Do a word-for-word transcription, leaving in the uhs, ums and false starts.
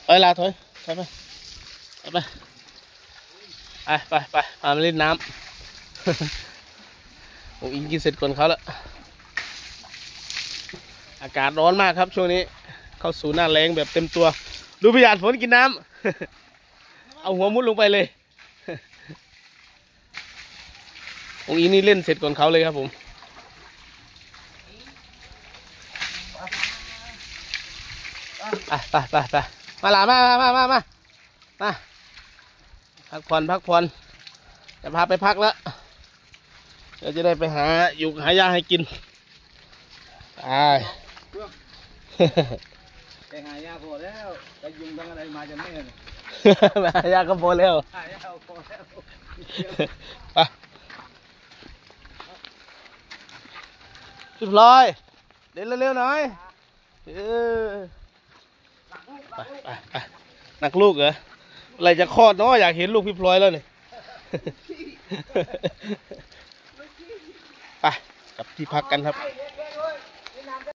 ไปลาถอยถอยไปไปไปไปไปมาเล่นน้ำโอ้ยกินเสร็จก่อนเขาละอากาศร้อนมากครับช่วงนี้เข้าสู่หน้าแล้งแบบเต็มตัวดูพี่หยาดฝนกินน้ำเอาหัวมุดลงไปเลยองค์อีนี่เล่นเสร็จก่อนเขาเลยครับผมไปไปไปไปมาหลามามามามามาพักผ่อนพักผ่อนจะพาไปพักแล้วเดี๋ยวจะได้ไปหาอยู่หายาให้กินไปไปหายาพอแล้วไปยุงทั้งอะไรมาจะไม่เห็นหายาก็พอแล้วหายาพอแล้วไปพี่พลอยเดินเร็วๆหน่อยเออไปไปไปหนักลูกเหรออะไรจะคลอดเนาะอยากเห็นลูกพี่พลอยแล้วเนี่ยไปกลับที่พักกันครับ